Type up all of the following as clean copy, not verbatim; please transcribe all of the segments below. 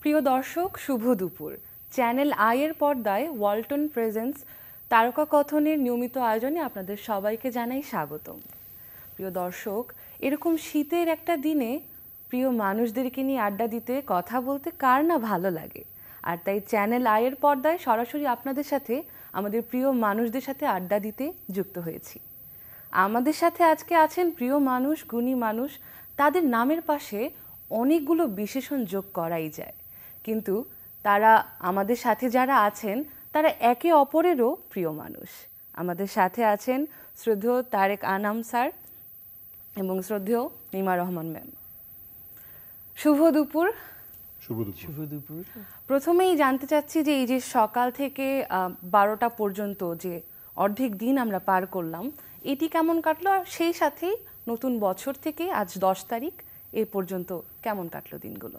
প্রিয় দর্শক, শুভ দুপুর। চ্যানেল আই এর পর্দায় ওয়ালটন প্রেজেন্স তারকা কথনের নিয়মিত আয়োজনে আপনাদের সবাইকে জানাই স্বাগতম। প্রিয় দর্শক, এরকম শীতের একটা দিনে প্রিয় মানুষদেরকে নিয়ে আড্ডা দিতে, কথা বলতে কার না ভালো লাগে। আর তাই চ্যানেল আই এর পর্দায় সরাসরি আপনাদের সাথে আমাদের প্রিয় মানুষদের সাথে আড্ডা দিতে যুক্ত হয়েছি। আমাদের সাথে আজকে আছেন প্রিয় মানুষ, গুণী মানুষ। তাদের নামের পাশে অনেকগুলো বিশেষণ যোগ করাই যায়, কিন্তু তারা আমাদের সাথে যারা আছেন তারা একে অপরেরও প্রিয় মানুষ। আমাদের সাথে আছেন শ্রদ্ধেয় তারেক আনাম স্যার এবং শ্রদ্ধেয় নিমা রহমান ম্যাম। শুভ দুপুর। শুভ দুপুর। প্রথমেই জানতে চাচ্ছি যে এই যে সকাল থেকে 12টা পর্যন্ত যে অর্ধেক দিন আমরা পার করলাম, এটি কেমন কাটলো? আর সেই সাথেই নতুন বছর থেকে আজ 10 তারিখ এ পর্যন্ত কেমন কাটলো দিনগুলো?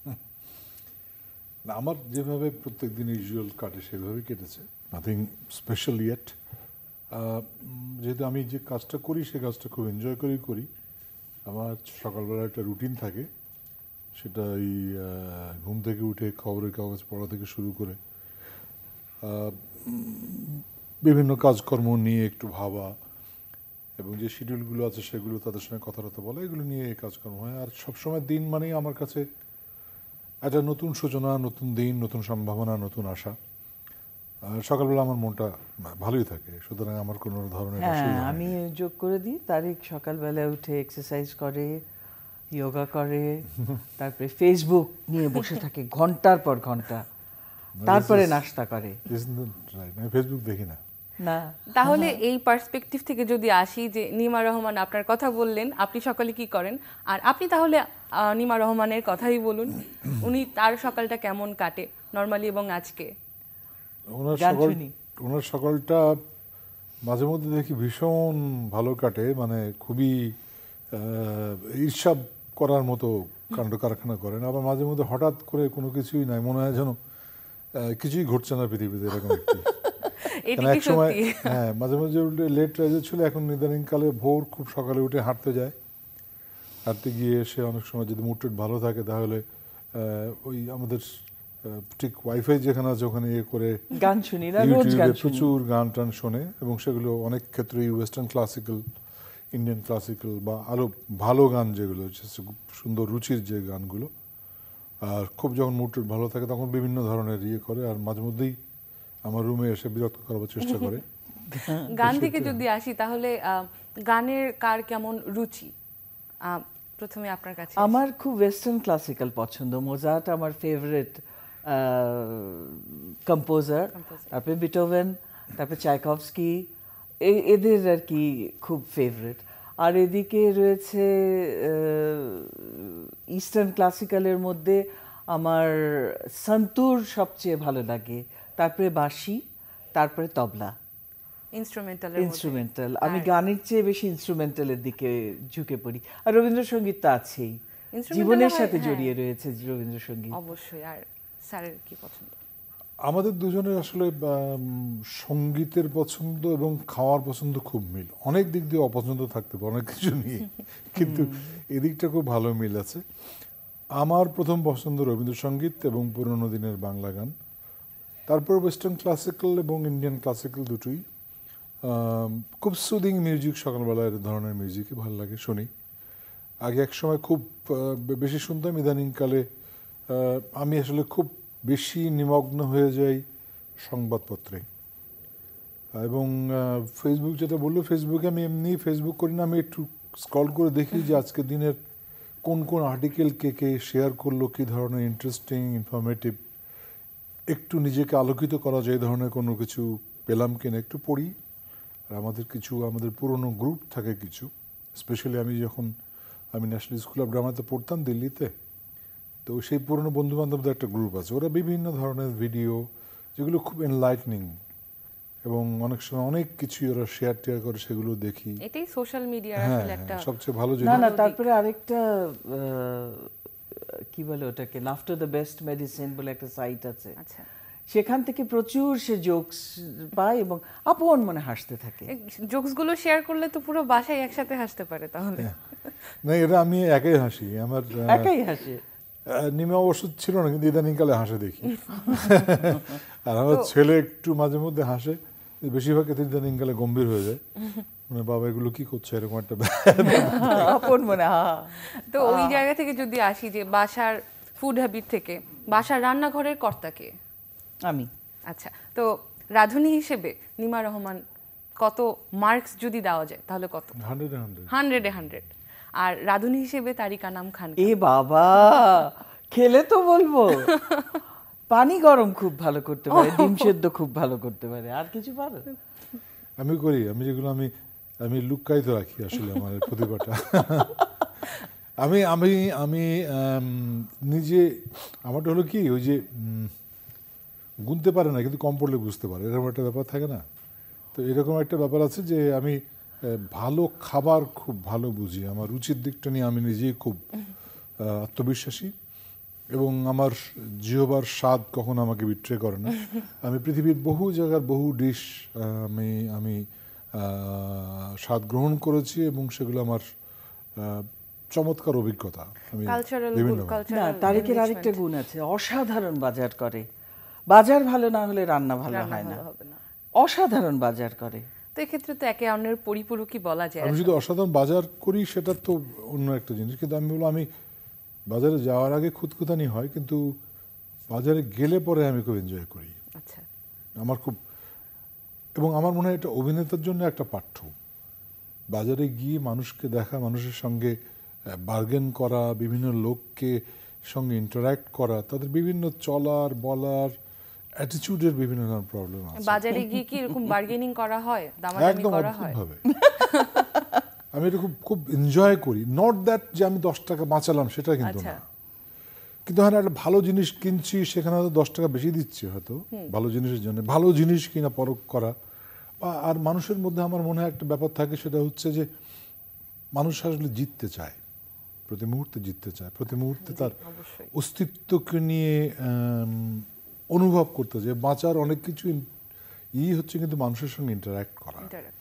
না, আমার যেভাবে প্রত্যেক দিন ইউজুয়াল কাটে সেভাবেই কেটেছে, নাথিং স্পেশাল ইয়েট। যেহেতু আমি যে কাজটা করি সে কাজটা খুব এনজয় করেই করি। আমার সকালবেলা একটা রুটিন থাকে, সেটা এই ঘুম থেকে উঠে খবরের কাগজ পড়া থেকে শুরু করে বিভিন্ন কাজকর্ম নিয়ে একটু ভাবা এবং যে শিডিউলগুলো আছে সেগুলো তাদের সঙ্গে কথাবার্তা বলা, এগুলো নিয়ে কাজকর্ম হয়। আর সবসময় দিন মানেই আমার কাছে একটা নতুন সূচনা, নতুন দিন, নতুন সম্ভাবনা, নতুন আশা। সকালবেলা আমার মনটা ভালোই থাকে, সুতরাং আমার কোনো ধরনের অসুবিধা নেই। আমি যোগ করে দিই, তারিক সকালবেলা উঠে এক্সারসাইজ করে, যোগা করে, তারপরে ফেসবুক নিয়ে বসে থাকে ঘন্টার পর ঘন্টা, তারপরে নাস্তা করে। আমি ফেসবুক দেখি না। তাহলে এই পার্সপেক্টিভ থেকে যদি আসি যে নিমা রহমান আপনার কথা বললেন, আপনি সকালে কি করেন? আর আপনি তাহলে নিমা রহমানের কথাই বলুন, উনি তার সকালটা কেমন কাটে নরমালি এবং আজকে? ওনার সকালটা মাঝে মধ্যে দেখি ভীষণ ভালো কাটে, মানে খুবই ঈর্ষা করার মতো কাণ্ড কারখানা করেন। আবার মাঝে মধ্যে হঠাৎ করে কোনো কিছুই নাই, মনে হয় যেন কিছুই ঘটছে না পৃথিবীতে, এরকম একটি। এক সময় হ্যাঁ, মাঝে মাঝে উল্টে লেট রাইজার ছিল, এখন ইদানিং কালে ভোর খুব সকালে উঠে হাঁটতে যায়। হাঁটতে গিয়ে এসে অনেক সময় যদি মুড টুড ভালো থাকে তাহলে ওই আমাদের ঠিক ওয়াইফাই যেখানে আছে ওখানে ইয়ে করে গান শুনি, প্রচুর গান টান শোনে, এবং সেগুলো অনেক ক্ষেত্রেই ওয়েস্টার্ন ক্লাসিক্যাল, ইন্ডিয়ান ক্লাসিক্যাল বা আরও ভালো গান যেগুলো হচ্ছে খুব সুন্দর রুচির যে গানগুলো। আর খুব যখন মুড টুড ভালো থাকে তখন বিভিন্ন ধরনের ইয়ে করে, আর মাঝে মধ্যেই আমার রুমে এসে বিরক্ত করার চেষ্টা করে। গান থেকে যদি আসি তাহলে গানের কার কেমন রুচি? প্রথমে আপনার কাছে। আমার খুব ওয়েস্টার্ন ক্লাসিক্যাল পছন্দ। মোজার্ট আমার ফেভারিট কম্পোজার, তারপরে বিটোভেন, তারপরে চাইকভস্কি, এদের আর কি খুব ফেভারিট। আর এদিকে রয়েছে ইস্টার্ন ক্লাসিক্যালের মধ্যে আমার সন্তুর সবচেয়ে ভালো লাগে, তারপরে বাঁশি, তারপরে তবলা। ইনস্ট্রুমেন্টাল। আমি গানের চেয়ে বেশি ইনস্ট্রুমেন্টালের দিকে ঝুঁকে পড়ি। আর রবীন্দ্রসঙ্গীত তো আছেই, জীবনের সাথে জড়িয়ে রয়েছে রবীন্দ্রসঙ্গীত। অবশ্যই। আর স্যারের কি পছন্দ? আমাদের দুজনের আসলে সঙ্গীতের পছন্দ এবং খাওয়ার পছন্দ খুব মিল। অনেক দিক দিয়ে অপছন্দ থাকতে পারে অনেক কিছু নিয়ে, কিন্তু এদিকটা খুব ভালো মিল আছে। আমার প্রথম পছন্দ রবীন্দ্রসঙ্গীত এবং পুরনো দিনের বাংলা গান, তারপর ওয়েস্টার্ন ক্লাসিক্যাল এবং ইন্ডিয়ান ক্লাসিক্যাল দুটোই। খুব সুদিং মিউজিক, সকালবেলা এর ধরনের মিউজিকই ভালো লাগে, শুনি। আগে এক সময় খুব বেশি শুনতাম, ইদানিংকালে আমি আসলে খুব বেশি নিমগ্ন হয়ে যাই সংবাদপত্রে এবং ফেসবুক। যেটা বললো, ফেসবুকে আমি এমনি ফেসবুক করি না, আমি একটু স্ক্রল করে দেখি যে আজকে দিনের কোন কোন আর্টিকেল কে শেয়ার করলো, কী ধরনের ইন্টারেস্টিং, ইনফরমেটিভ, একটু নিজেকে আলোকিত করা যায় ধরনের কোনো কিছু পেলাম কিনা একটু পড়ি। আর আমাদের পুরনো গ্রুপ থাকে কিছু, স্পেশালি আমি ন্যাশনাল স্কুল অফ ড্রামাতে পড়তাম দিল্লিতে, তো সেই পুরনো বন্ধু বান্ধবদের একটা গ্রুপ আছে, ওরা বিভিন্ন ধরনের ভিডিও যেগুলো খুব এনলাইটনিং এবং অনেক সময় অনেক কিছু ওরা শেয়ার করে, সেগুলো দেখি। এটাই সোশ্যাল মিডিয়ার আসলে একটা সবচেয়ে ভালো জিনিস। না, তারপরে আরেকটা কি বলে ওটাকে, লাফটার দ্য বেস্ট মেডিসিন বলে একটা সাইট আছে। আচ্ছা, সেখান থেকে প্রচুর সে জোকস পায় এবং আপন মনে হাসতে থাকে। জোকস গুলো শেয়ার করলে তো পুরো বাসায় একসাথে হাসতে পারে। তাহলে না, এটা আমি একাই হাসি, আমার একাই হাসে। নিমা অবশ্য ছিল না, কিন্তু ইদানিংকালে হাসে দেখি। আর আমার ছেলে একটু মাঝে মধ্যে হাসে, বেশিরভাগ ক্ষেত্রে ইদানিংকালে গম্ভীর হয়ে যায়, মানে বাবা এগুলো কি করছে এরকম একটা আপন মনে তো ওই জায়গা থেকে যদি আসি যে বাসার ফুড হ্যাবিট থেকে, বাসার রান্নাঘরের কর্তাকে আমি। আচ্ছা, তো রাঁধুনি হিসেবে নিমা রহমান কত মার্কস যদি দেওয়া যায় তাহলে কত? 100-এ 100। আর রাঁধুনি হিসেবে তারিকা নাম খান। এ বাবা, খেলে তো বলবো। পানি গরম খুব ভালো করতে পারে, ডিম সেদ্ধ খুব ভালো করতে পারে, আর কিছু পারো? আমি করি, আমি যেগুলো আমি লুকায়িত রাখি আসলে আমার প্রতিভাটা। আমি আমি আমি নিজে, আমারটা হলো কি, ওই যে গুনতে পারে না কিন্তু কম পড়লে বুঝতে পারে, এরকম একটা ব্যাপার থাকে না? তো এরকম একটা ব্যাপার আছে যে আমি ভালো খাবার খুব ভালো বুঝি, আমার রুচির দিকটা নিয়ে আমি নিজেই খুব আত্মবিশ্বাসী, এবং আমার জিহ্বার স্বাদ কখনো আমাকে বিট্রে করে না। আমি পৃথিবীর বহু জায়গার বহু ডিশ আমি স্বাদ গ্রহণ করেছি, এবং সেগুলো আমার চমৎকার অভিজ্ঞতা। আমি না, তারিকের আরেকটা গুণ আছে, অসাধারণ বাজার করে। বাজার ভালো না হলে রান্না ভালো হয় না, অসাধারণ বাজার করে। তো এক্ষেত্রে তো একে অন্যের পরিপূরকই বলা যায়। আমি যদি অসাধারণ বাজার করি সেটা তো অন্য একটা জিনিস, কিন্তু আমি বলবো আমি বাজারে যাওয়ার আগে খুঁতখুঁতানি হয়, কিন্তু বাজারে গেলে পরে আমি খুব এনজয় করি। আচ্ছা, আমার খুব, এবং আমার মনে হয় এটা অভিনেতার জন্য একটা পাঠ্য, বাজারে গিয়ে মানুষকে দেখা, মানুষের সঙ্গে বার্গেন করা, বিভিন্ন লোককে সঙ্গে ইন্টারঅ্যাক্ট করা, তাদের বিভিন্ন চলার বলার অ্যাটিটিউডের বিভিন্ন ধরনের প্রবলেম আছে। বাজারে গিয়ে কি এরকম বার্গেনিং করা হয়, দামাদামি একদম করা হয়? অদ্ভুতভাবে আমি এটা খুব খুব এনজয় করি। নট দ্যাট যে আমি 10 টাকা বাঁচালাম, সেটা কিন্তু না, কিন্তু হ্যাঁ একটা ভালো জিনিস কিনছি, সেখানে হয়তো 10 টাকা বেশি দিচ্ছি হয়তো ভালো জিনিসের জন্য, ভালো জিনিস কিনা পরখ করা। আর মানুষের মধ্যে আমার মনে হয় একটা ব্যাপার থাকে, সেটা হচ্ছে যে মানুষ আসলে জিততে চায়, প্রতি মুহূর্তে জিততে চায়, প্রতি মুহূর্তে তার অস্তিত্বকে নিয়ে অনুভব করতে চায়। বাঁচার অনেক কিছু হচ্ছে কিন্তু মানুষের সঙ্গে ইন্টারঅ্যাক্ট করা।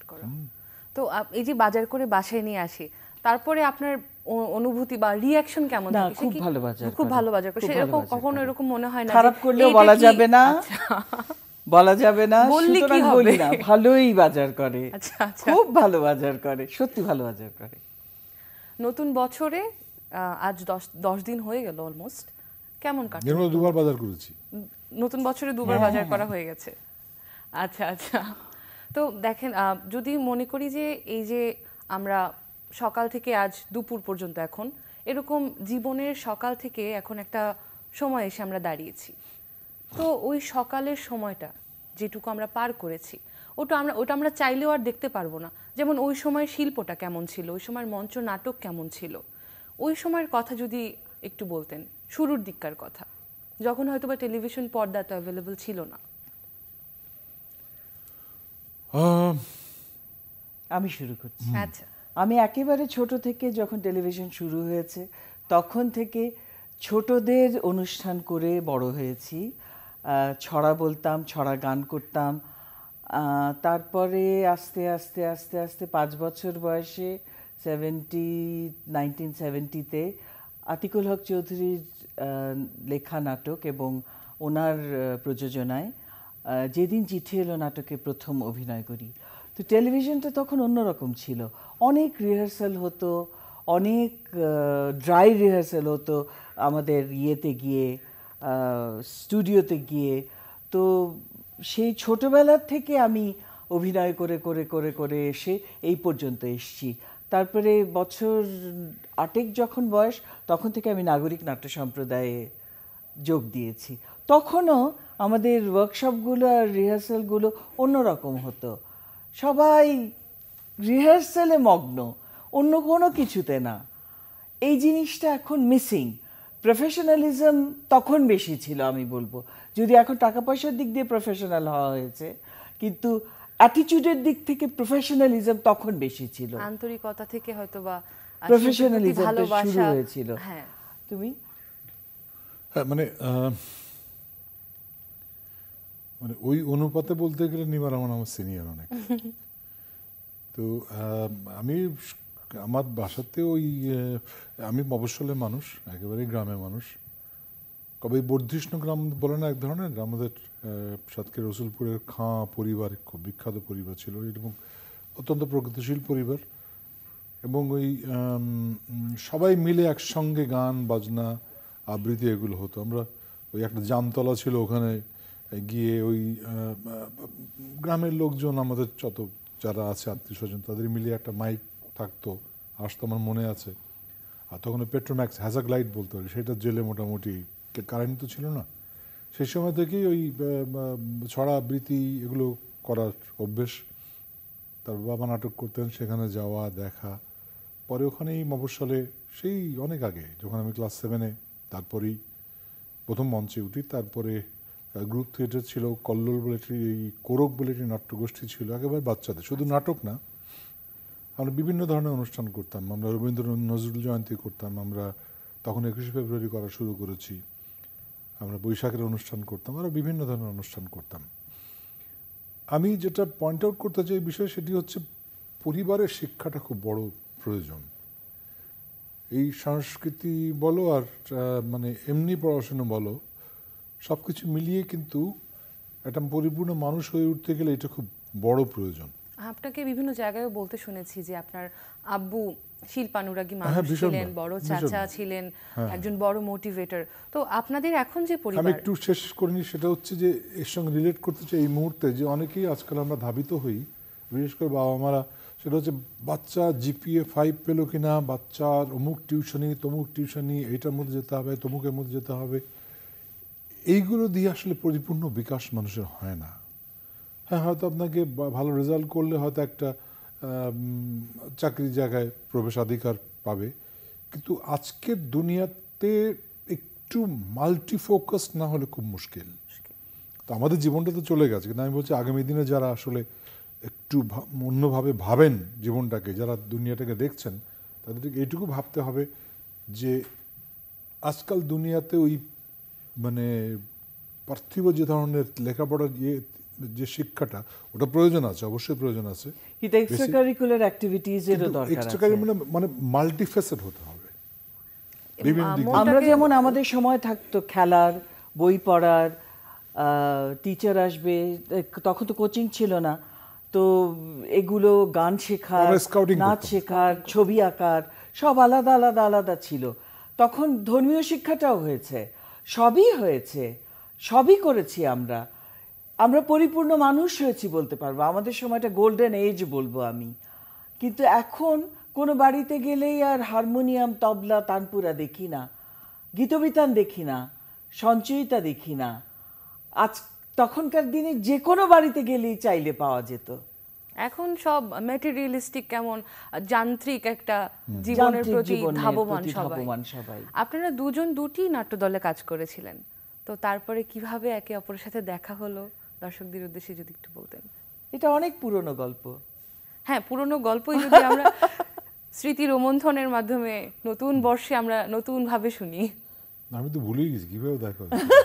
তো এই যে বাজার করে বাসায় নিয়ে আসি, তারপরে আপনার অনুভূতি বা রিঅ্যাকশন কেমন থাকে? খুব ভালো বাজার, খুব ভালো বাজার করে। সেরকম কখনো এরকম মনে হয় না খারাপ করলেও বলা যাবে না, বলা যাবে না, সুতরাং বলি না, ভালোই বাজার করে। খুব ভালো বাজার করে, সত্যি ভালো বাজার করে। নতুন বছরে আজ 10 দিন হয়ে গেল অলমোস্ট, কেমন কাটছে? দুবার বাজার করেছি, নতুন বছরে দুবার বাজার করা হয়ে গেছে। আচ্ছা আচ্ছা, তো দেখেন, যদি মনে করি যে এই যে আমরা সকাল থেকে আজ দুপুর পর্যন্ত, এখন এরকম জীবনের সকাল থেকে এখন একটা সময় এসে আমরা দাঁড়িয়েছি, তো ওই সকালের সময়টা যেটুকু আমরা পার করেছি, ওটা আমরা চাইলেও আর দেখতে পারবো না। যেমন ওই সময় শিল্পটা কেমন ছিল, ওই সময়ের মঞ্চ নাটক কেমন ছিল, ওই সময়ের কথা যদি একটু বলতেন, শুরুর দিককার কথা, যখন হয়তো বা টেলিভিশন পর্দা তো অ্যাভেলেবল ছিল না। আমি শুরু করছি। আচ্ছা, আমি একেবারে ছোট থেকে যখন টেলিভিশন শুরু হয়েছে তখন থেকে ছোটদের অনুষ্ঠান করে বড় হয়েছি। ছড়া বলতাম, ছড়া গান করতাম। তারপরে আস্তে আস্তে আস্তে আস্তে 5 বছর বয়সে 1970-তে আতিকুল হক চৌধুরীর লেখা নাটক এবং ওনার প্রযোজনায় যেদিন চিঠি এলো নাটকে প্রথম অভিনয় করি। তো টেলিভিশনটা তখন অন্যরকম ছিল, অনেক রিহার্সাল হতো, অনেক ড্রাই রিহার্সাল হতো আমাদের ইয়েতে গিয়ে, স্টুডিওতে গিয়ে। তো সেই ছোটবেলার থেকে আমি অভিনয় করে করে করে করে এসে এই পর্যন্ত এসেছি। তারপরে বছর 8 যখন বয়স, তখন থেকে আমি নাগরিক নাট্য সম্প্রদায়ে যোগ দিয়েছি। তখনও আমাদের ওয়ার্কশপগুলো আর রিহার্সালগুলো অন্যরকম হতো, সবাই রিহার্সালে মগ্ন, অন্য কোনো কিছুতে না। এই জিনিসটা এখন মিসিং। প্রফেশনালিজম তখন বেশি ছিল আমি বলবো, যদি এখন টাকা পয়সার দিক দিয়ে প্রফেশনাল হওয়া হয়েছে, কিন্তু অ্যাটিটিউডের দিক থেকে প্রফেশনালিজম তখন বেশি ছিল। আন্তরিকতা থেকে হয়তো বা প্রফেশনালিজম শুরু হয়েছিল। হ্যাঁ, তুমি? হ্যাঁ, মানে ওই অনুপাতে বলতে গেলে নিমা রহমান আমার সিনিয়র অনেক। তো আমি আমার বাসাতে আমি মফস্বলের মানুষ, একেবারেই গ্রামের মানুষ। কবে বর্ধিষ্ণু গ্রাম বলে না এক ধরনের, আমাদের সাতক্ষীরা রসুলপুরের খাঁ পরিবার খুব বিখ্যাত পরিবার ছিল এবং অত্যন্ত প্রগতিশীল পরিবার, এবং ওই সবাই মিলে একসঙ্গে গান বাজনা আবৃত্তি এগুলো হতো। আমরা ওই একটা জামতলা ছিল, ওখানে গিয়ে ওই গ্রামের লোকজন আমাদের যত যারা আছে আত্মীয় স্বজন তাদের মিলিয়ে একটা মাইক থাকতো, আসতো আমার মনে আছে। আর তখন পেট্রোম্যাক্স হ্যাজাগ্লাইড বলতে পারি, সেটা জেলে মোটামুটি কারেন্ট তো ছিল না, সেই সময় থেকেই ওই ছড়া আবৃত্তি এগুলো করার অভ্যেস। তার বাবা নাটক করতেন, সেখানে যাওয়া দেখা। পরে ওখানেই মফস্বলে সেই অনেক আগে যখন আমি ক্লাস 7-এ তারপরেই প্রথম মঞ্চে উঠি। তারপরে গ্রুপ থিয়েটার ছিল, কল্লোল বলে এই কোরক বলে একটি নাট্যগোষ্ঠী ছিল, একেবারে বাচ্চাদের, শুধু নাটক না, আমরা বিভিন্ন ধরনের অনুষ্ঠান করতাম। আমরা রবীন্দ্রনাথ নজরুল জয়ন্তী করতাম, আমরা তখন 21শে ফেব্রুয়ারি করা শুরু করেছি, আমরা বৈশাখের অনুষ্ঠান করতাম, আমরা বিভিন্ন ধরনের অনুষ্ঠান করতাম। আমি যেটা পয়েন্ট আউট করতে চাই বিষয়, সেটি হচ্ছে পরিবারের শিক্ষাটা খুব বড় প্রয়োজন। এই সংস্কৃতি বলো আর মানে এমনি পড়াশোনা বলো, সব কিছু মিলিয়ে কিন্তু একটা পরিপূর্ণ মানুষ হয়ে উঠতে গেলে এটা খুব বড় প্রয়োজন। আপনাকে বিভিন্ন জায়গায় বলতে শুনেছি যে আপনার আব্বু শিল্পানুরাগী মানুষ ছিলেন, বড় চাচা ছিলেন, একজন বড় মোটিভেটর। তো আপনাদের এখন যে পরিবার, আমি একটু শেষ করিনি, সেটা হচ্ছে যে এর সঙ্গে রিলেট করতে চাই এই মুহূর্তে যে অনেকেই আজকাল আমরা ধাবিত হই, বিশেষ করে বাবা মারা, সেটা হচ্ছে বাচ্চা GPA 5 পেলো কিনা, বাচ্চার অমুক টিউশনি তমুক টিউশনি, এইটার মধ্যে যেতে হবে তমুকের মধ্যে যেতে হবে। এইগুলো দিয়ে আসলে পরিপূর্ণ বিকাশ মানুষের হয় না। হ্যাঁ, হয়তো আপনাকে ভালো রেজাল্ট করলে হয়তো একটা চাকরির জায়গায় প্রবেশাধিকার পাবে, কিন্তু আজকের দুনিয়াতে একটু মাল্টিফোকাস না হলে খুব মুশকিল। তো আমাদের জীবনটা তো চলে গেছে, কিন্তু আমি বলছি আগামী দিনে যারা আসলে একটু অন্যভাবে ভাবেন জীবনটাকে, যারা দুনিয়াটাকে দেখছেন, তাদেরকে এইটুকু ভাবতে হবে যে আজকাল দুনিয়াতে ওই মানে পার্থিব যে ধরনের লেখাপড়ার যে শিক্ষাটা, ওটা প্রয়োজন আছে, অবশ্যই প্রয়োজন আছে, কিন্তু এক্সট্রা কারিকুলার অ্যাক্টিভিটিজেরও দরকার আছে। এক্সট্রা কারিকুলার মানে মাল্টিফেসেড হতে হবে। আমরা যেমন আমাদের সময় থাকতো খেলার, বই পড়ার, টিচার আসবে, তখন তো কোচিং ছিল না, তো এগুলো গান শেখার, নাচ শেখার, ছবি আঁকার, সব আলাদা আলাদা আলাদা ছিল। তখন ধর্মীয় শিক্ষাটাও হয়েছে, সবই হয়েছে, সবই করেছি আমরা। আমরা পরিপূর্ণ মানুষ হয়েছি বলতে পারবো, আমাদের সময়টা গোল্ডেন এজ বলবো আমি। কিন্তু এখন কোনো বাড়িতে গেলেই আর হারমোনিয়াম, তবলা, তানপুরা দেখি না, গীতবিতান দেখি না, সঞ্চয়িতা দেখি না। আজ তখনকার দিনে যে কোনো বাড়িতে গেলেই চাইলে পাওয়া যেত। এখন সব ম্যাটেরিয়ালিস্টিক, কেমন যান্ত্রিক একটা জীবনের প্রতি ধাবমান সবাই। আপনারা দুজন দুটি নাট্যদলে কাজ করেছিলেন, তো তারপরে কিভাবে একে অপরের সাথে দেখা হলো দর্শকদের উদ্দেশ্যে যদি একটু বলতেন। এটা অনেক পুরনো গল্প। হ্যাঁ, পুরনো গল্পই যদি আমরা স্মৃতি রোমন্থনের মাধ্যমে নতুন বর্ষে আমরা নতুন ভাবে শুনি। আমি তো ভুলেই গেছি কিভাবে দেখা।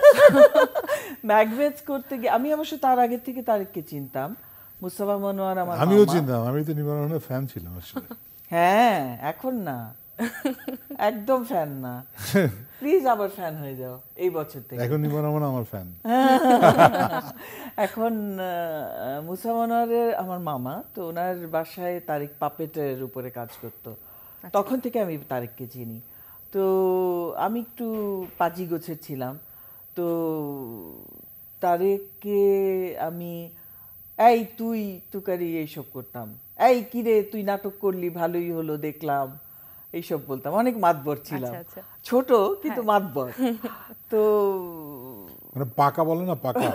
ম্যাকবেথ করতে গিয়ে আমি অবশ্য তার আগে থেকে তারেককে চিনতাম, মুস্তাফা মনোয়ার আমার, আমিও চিনতাম, আমি তো নিবার রহমানের ফ্যান ছিলাম আসলে। হ্যাঁ, এখন না, একদম ফ্যান না, প্লিজ আবার ফ্যান হয়ে যাও এই বছর থেকে। এখন নিবার রহমান আমার ফ্যান। এখন মুস্তাফা মনোয়ারের আমার মামা, তো ওনার বাসায় তারেক পাপেটের উপরে কাজ করতো, তখন থেকে আমি তারেককে চিনি। তো আমি একটু পাজি গোছের ছিলাম, তো তারেককে আমি এই তুই তুকারি এইসব করতাম, এই কিরে তুই নাটক করলি, ভালোই হলো দেখলাম, এইসব বলতাম। অনেক মাতবর ছিলাম, ছোট কিন্তু মাতবর। তো মানে পাকা বলে না, পাকা।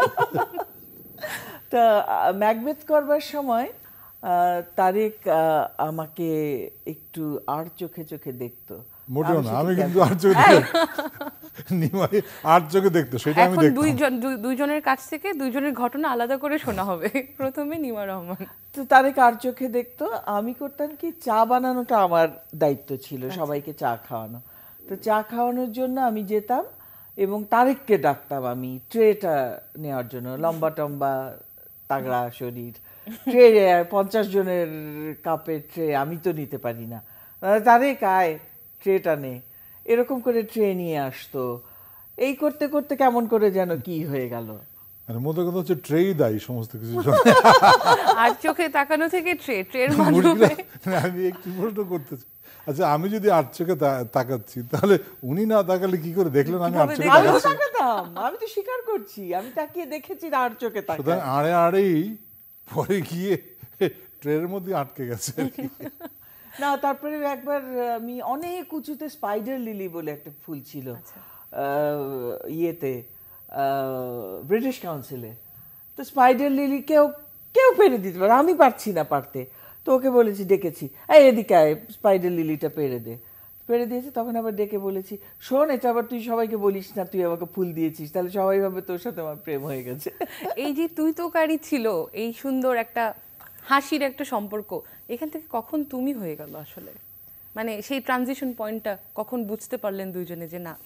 তা ম্যাকবেথ করবার সময় তারেক আমাকে একটু আর চোখে চোখে দেখতো। মোটেও না, আমি কিন্তু আর চোখে নিমাই আর চোখে দেখতো, সেটা আমি দেখতাম। দুইজনের কাছ থেকে দুইজনের ঘটনা আলাদা করে শোনা হবে। প্রথমে নিমা রহমান, তো তারেক আর চোখে দেখতো। আমি করতাম কি, চা বানানোটা আমার দায়িত্ব ছিল, সবাইকে চা খাওয়ানো। তো চা খাওয়ানোর জন্য আমি যেতাম এবং তারেককে ডাকতাম আমি ট্রেটা নেওয়ার জন্য। লম্বা টম্বা তাগড়া শরীর, ট্রে 50 জনের কাপের ট্রে আমি তো নিতে পারি না, তারেক আয় ট্রেটা নে, এরকম করে ট্রে নিয়ে আসতো। এই করতে করতে কেমন করে যেন কি হয়ে গেল। মানে মধ্যে কথা হচ্ছে ট্রেই দায়ী সমস্ত কিছু। আর চোখে তাকানো থেকে ট্রের মুশকিল, মাধ্যমে আমি একটু প্রশ্ন করতে চাই, আচ্ছা আমি যদি আর চোখে তাকাচ্ছি তাহলে উনি না তাকালে কি করে দেখলেন আমি আর কিভাবে চোখে আমি তো তাকাচ্ছি? তাকাতাম, আমি তো স্বীকার করছি, আমি তাকিয়ে দেখেছি আর চোখে সুতরাং তাকাই। আড়ে আড়েই পরে গিয়ে ট্রেনের মধ্যে আটকে গেছে আর কি। না তারপরে একবার আমি অনেক উঁচুতে স্পাইডার লিলি বলে একটা ফুল ছিল ইয়েতে ব্রিটিশ কাউন্সিলে, তো স্পাইডার লিলি কেউ কেউ পেরে দিতে পারে, আমি পারছি না পারতে, তো ওকে বলেছি, ডেকেছি, এই এদিকে আয় স্পাইডার লিলিটা পেরে দে, পেরে দিয়েছি। তখন আবার ডেকে বলেছি, শোন এটা আবার তুই সবাইকে বলিস না তুই আমাকে ফুল দিয়েছিস, তাহলে সবাই ভাবে তোর সাথে আমার প্রেম হয়ে গেছে। এই যে তুই তোকারি ছিল, এই সুন্দর একটা হাসির একটা সম্পর্ক, এখান থেকে কখন তুমি হয়ে গেল আসলে? মানে সেই ট্রানজিশন পয়েন্টটা কখন বুঝতে পারলেন দুইজনে যে না?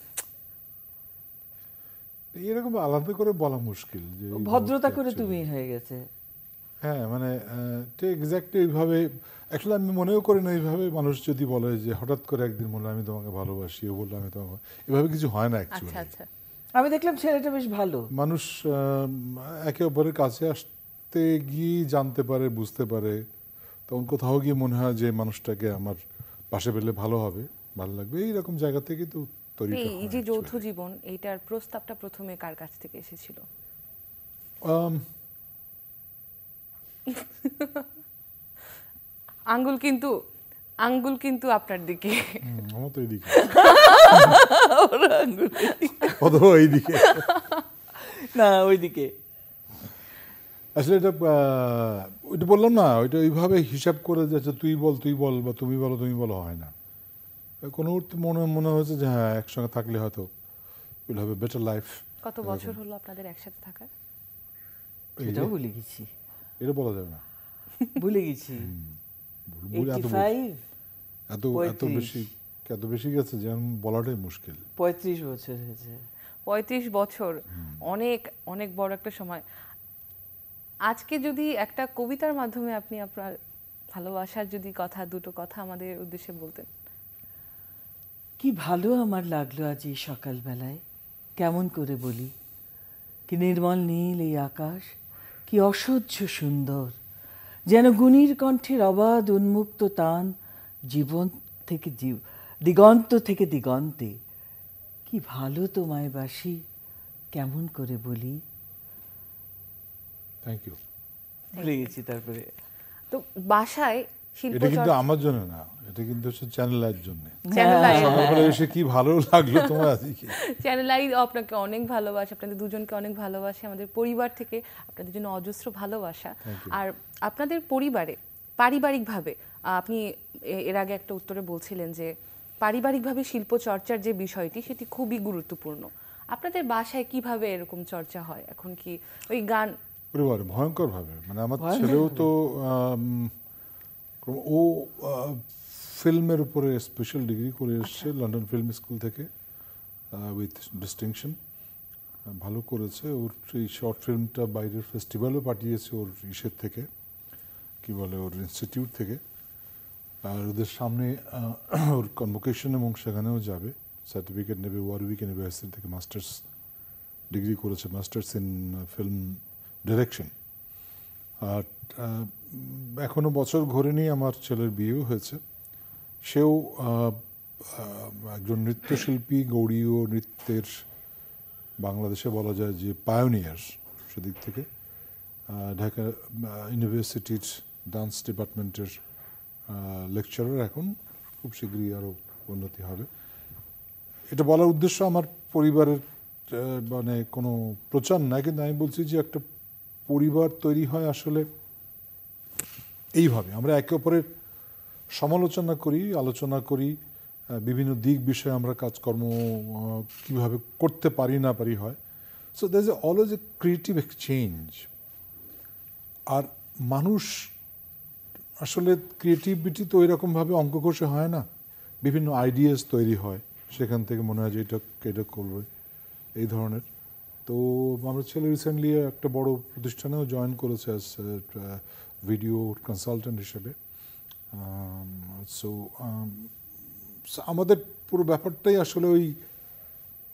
এরকম আলাদা করে বলা মুশকিল যে এই ভদ্রতা মুহূর্তে করে actually। তুমি হয়ে গেছে। হ্যাঁ মানে ঠিক এক্স্যাক্টলি এইভাবে অ্যাকচুয়ালি আমি মনেও করি না এইভাবে মানুষ যদি বলে যে হঠাৎ করে একদিন বললো আমি তোমাকে ভালোবাসি, ও বললো আমি তোমাকে, এভাবে কিছু হয় না আচ্ছা অ্যাকচুয়ালি। আচ্ছা। আমি দেখলাম ছেলেটা বেশ ভালো। মানুষ একে অপরের কাছে আসতে গিয়ে জানতে পারে, বুঝতে পারে, তখন কোথাও গিয়ে মনে হয় যে মানুষটাকে আমার পাশে পেলে ভালো হবে, ভালো লাগবে, এইরকম জায়গা থেকে তো তৈরি এই হয় যে যৌথ actually। জীবন, এইটার প্রস্তাবটা প্রথমে কার কাছ থেকে এসেছিল? আঙ্গুল কিন্তু আপনার দিকে। আমার তো এইদিকে অথবা এইদিকে। না ওইদিকে আসলে এটা ওইটা বললাম না, ওইটা ওইভাবে হিসাব করে যাচ্ছে তুই বল বা তুমি বলো হয় না। কোনো মুহূর্তে মনে মনে হয়েছে যে হ্যাঁ একসঙ্গে থাকলে হয়তো will have a better life. কত বছর হলো আপনাদের একসাথে থাকার? এটাও ভুলে গেছি, এটা বলা যাবে না। ভুলে গেছি। এত 85 এত এত বেশি এত বেশি গেছে যে বলাটাই মুশকিল। 35 বছর হয়েছে। 35 বছর, অনেক অনেক বড় একটা সময়। আজকে যদি একটা কবিতার মাধ্যমে আপনি আপনার ভালোবাসার যদি দুটো কথা আমাদের উদ্দেশ্যে বলতেন। কি ভালো আমার লাগলো আজ এই সকালবেলায়, কেমন করে বলি, কি নির্মল নীল এই আকাশ, কি অসহ্য সুন্দর, যেন গুণীর কণ্ঠের অবাধ উন্মুক্ত টান, জীবন থেকে দিগন্ত থেকে দিগন্তে। কি ভালো তোমায় বাসি, কেমন করে বলি। Thank you. ভুলে গেছি তারপরে। তো বাসায় শিল্প এটা কিন্তু আমার জন্য না, এটা কিন্তু হচ্ছে চ্যানেলের জন্য। চ্যানেল আই, সকালবেলা এসে কি ভালো লাগলো তোমার আজকে। চ্যানেল আই আপনাকে অনেক ভালোবাসে, আপনাদের দুজনকে অনেক ভালোবাসে, আমাদের পরিবার থেকে আপনাদের জন্য অজস্র ভালোবাসা। আর আপনাদের পরিবারে পারিবারিকভাবে আপনি এর আগে একটা উত্তরে বলছিলেন যে পারিবারিকভাবে শিল্প চর্চার যে বিষয়টি সেটি খুবই গুরুত্বপূর্ণ। আপনাদের বাসায় কিভাবে এরকম চর্চা হয় এখন? কি ওই গান? পরিবারে ভয়ঙ্কর ভাবে, মানে আমার ছেলেও তো ও ফিল্মের উপরে স্পেশাল ডিগ্রি করে এসছে লন্ডন ফিল্ম স্কুল থেকে উইথ ডিস্টিংশন, ভালো করেছে। ওর এই শর্ট ফিল্মটা বাইরের ফেস্টিভ্যালও পাঠিয়েছে ওর ইসের থেকে, কি বলে ওর ইনস্টিটিউট থেকে। আর ওদের সামনে ওর কনভোকেশন এবং সেখানেও যাবে, সার্টিফিকেট নেবে, ওয়ারউইক ইউনিভার্সিটি থেকে মাস্টার্স ডিগ্রি করেছে, মাস্টার্স ইন ফিল্ম ডিরেকশন। আর এখনো বছর ঘোরেনি আমার ছেলের বিয়েও হয়েছে। সেও একজন নৃত্যশিল্পী, গৌড়ীয় নৃত্যের বাংলাদেশে বলা যায় যে পায়োনিয়ার সেদিক থেকে। ঢাকা ইউনিভার্সিটির ডান্স ডিপার্টমেন্টের লেকচারার, এখন খুব শীঘ্রই আরও উন্নতি হবে। এটা বলার উদ্দেশ্য আমার পরিবারের মানে কোনো প্রচার না, কিন্তু আমি বলছি যে একটা পরিবার তৈরি হয় আসলে এইভাবে, আমরা একে অপরের সমালোচনা করি, আলোচনা করি, বিভিন্ন দিক বিষয়ে আমরা কাজকর্ম কিভাবে করতে পারি না পারি হয়। So there is always a creative exchange. আর মানুষ আসলে ক্রিয়েটিভিটি তো এরকমভাবে অঙ্ক কষে হয় না, বিভিন্ন আইডিয়াস তৈরি হয়, সেখান থেকে মনে হয় যে এটা করবে এই ধরনের। তো আমার ছেলে রিসেন্টলি একটা বড় প্রতিষ্ঠানেও জয়েন করেছে অ্যাজ ভিডিও কনসালটেন্ট হিসেবে। সো আমাদের পুরো ব্যাপারটাই আসলে ওই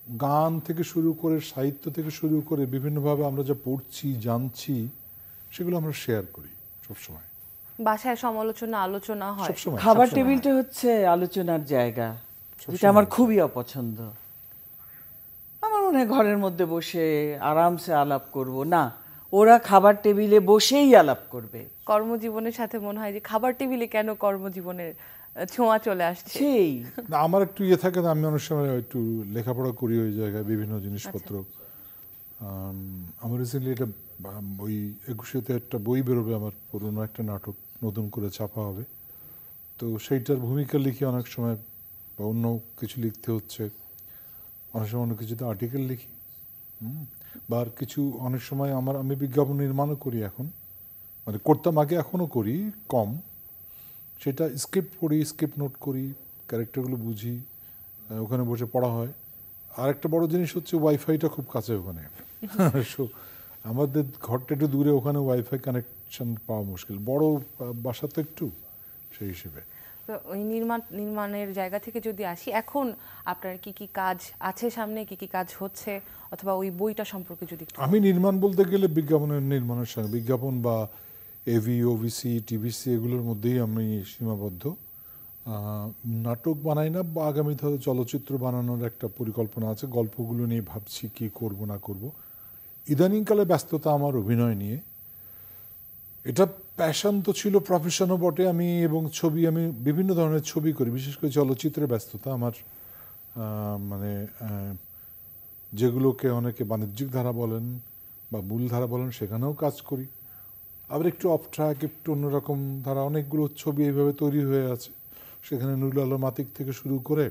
গান থেকে শুরু করে সাহিত্য থেকে শুরু করে বিভিন্নভাবে আমরা যা পড়ছি জানছি সেগুলো আমরা শেয়ার করি সবসময়, বাসায় সমালোচনা আলোচনা হয়। সবসময়। খাবার টেবিলটা হচ্ছে আলোচনার জায়গা, যেটা আমার খুবই অপছন্দ। আমার মনে হয় ঘরের মধ্যে বসে আরামসে আলাপ করব, না, ওরা খাবার টেবিলে বসেই আলাপ করবে। কর্মজীবনের সাথে মনে হয় যে খাবার টেবিলে কেন কর্মজীবনের ছোঁয়া চলে আসছে। সেই না, আমার একটু থাকে না, আমি অনেক সময় একটু লেখাপড়া করি ওই জায়গায় বিভিন্ন জিনিসপত্র। আমার রিসেন্টলি এটা ওই 21শে একটা বই বেরোবে, আমার পুরোনো একটা নাটক নতুন করে ছাপা হবে, তো সেইটার ভূমিকা লিখি অনেক সময়, বা অন্য কিছু লিখতে হচ্ছে, অনেক সময় অন্য কিছুতে আর্টিকেল লিখি, বা আর কিছু অনেক সময় আমি বিজ্ঞাপন নির্মাণও করি এখন, মানে করতাম আগে, এখনও করি কম। সেটা স্ক্রিপ্ট পড়ি, স্ক্রিপ্ট নোট করি, ক্যারেক্টারগুলো বুঝি, ওখানে বসে পড়া হয়। আর একটা বড় জিনিস হচ্ছে ওয়াইফাইটা খুব কাছে ওখানে। আমাদের ঘরটা একটু দূরে, ওখানে ওয়াইফাই কানেকশন পাওয়া মুশকিল, বড় বাসা তো একটু, সেই হিসেবে। তো ওই নির্মাণের জায়গা থেকে যদি আসি, এখন আপনার কি কি কাজ আছে সামনে, কি কি কাজ হচ্ছে, অথবা ওই বইটা সম্পর্কে যদি আমি নির্মাণ বলতে গেলে বিজ্ঞাপনের নির্মাণের সঙ্গে, বিজ্ঞাপন বা এভি, ওভিসি, টিভিসি এগুলোর মধ্যেই আমি সীমাবদ্ধ। নাটক বানাই না, বা আগামীতে হয়তো চলচ্চিত্র বানানোর একটা পরিকল্পনা আছে, গল্পগুলো নিয়ে ভাবছি কি করব না করব। ইদানিংকালে ব্যস্ততা আমার অভিনয় নিয়ে, এটা প্যাশন তো ছিল, প্রফেশনও বটে। আমি আমি বিভিন্ন ধরনের ছবি করি, বিশেষ করে চলচ্চিত্রের ব্যস্ততা আমার, মানে যেগুলোকে অনেকে বাণিজ্যিক ধারা বলেন বা মূল ধারা বলেন, সেখানেও কাজ করি। আবার একটু অফ ট্র্যাক, একটু অন্যরকম ধারা, অনেকগুলো ছবি এইভাবে তৈরি হয়ে আছে। সেখানে নুরুল আলম আতিক থেকে শুরু করে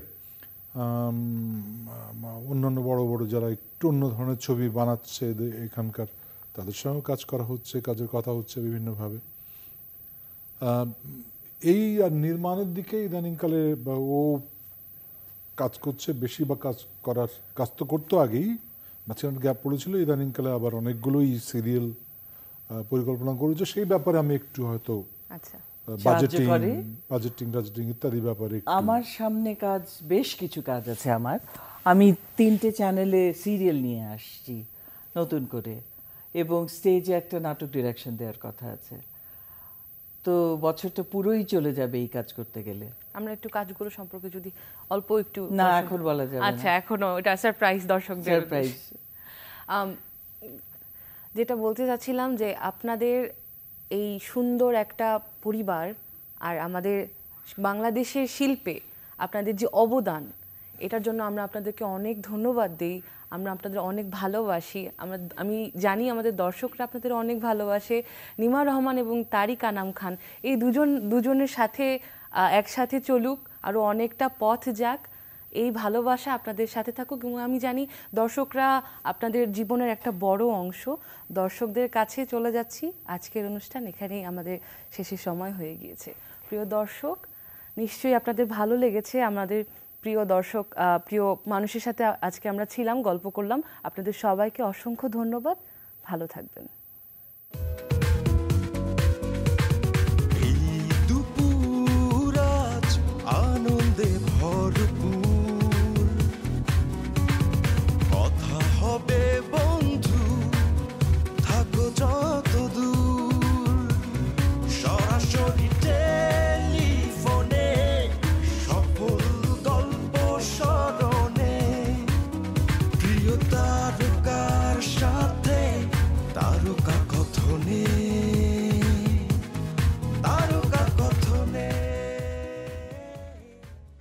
অন্যান্য বড় বড় যারা একটু অন্য ধরনের ছবি বানাচ্ছে এখানকার, তাদের সঙ্গেও কাজ করা হচ্ছে, কাজের কথা হচ্ছে বিভিন্নভাবে। এই আর নির্মাণের দিকে ইদানিংকালে ও কাজ করছে বেশি, বা কাজ তো করতো আগেই, মাঝখানে গ্যাপ পড়েছিল, ইদানিংকালে আবার অনেকগুলোই সিরিয়াল পরিকল্পনা করেছে। সেই ব্যাপারে আমি একটু হয়তো বাজেটিং ইত্যাদি ব্যাপারে আমার সামনে বেশ কিছু কাজ আছে আমার। আমি 3টে চ্যানেলে সিরিয়াল নিয়ে আসছি নতুন করে, এবং স্টেজে একটা নাটক ডিরেকশন দেওয়ার কথা আছে। তো বছরটা পুরোই চলে যাবে এই কাজ করতে গেলে। আমরা একটু কাজগুলো সম্পর্কে যদি অল্প একটু, না এখন বলা যাবে না। আচ্ছা, এখনো এটা সারপ্রাইজ দর্শকদের। সারপ্রাইজ। যেটা বলতে চাচ্ছিলাম যে আপনাদের এই সুন্দর একটা পরিবার আর আমাদের বাংলাদেশের শিল্পে আপনাদের যে অবদান, এটার জন্য আমরা আপনাদেরকে অনেক ধন্যবাদ দিই। আমরা আপনাদের অনেক ভালোবাসি। আমি জানি আমাদের দর্শকরা আপনাদের অনেক ভালোবাসে। নিমা রহমান এবং তারিক আনাম খান, এই দুজনের সাথে একসাথে চলুক, আরও অনেকটা পথ যাক, এই ভালোবাসা আপনাদের সাথে থাকুক। এবং আমি জানি দর্শকরা আপনাদের জীবনের একটা বড় অংশ। দর্শকদের কাছে চলে যাচ্ছি, আজকের অনুষ্ঠান এখানেই আমাদের শেষের সময় হয়ে গিয়েছে। প্রিয় দর্শক, নিশ্চয়ই আপনাদের ভালো লেগেছে। আমাদের প্রিয় দর্শক, প্রিয় মানুষের সাথে আজকে আমরা ছিলাম, গল্প করলাম। আপনাদের সবাইকে অসংখ্য ধন্যবাদ। ভালো থাকবেন।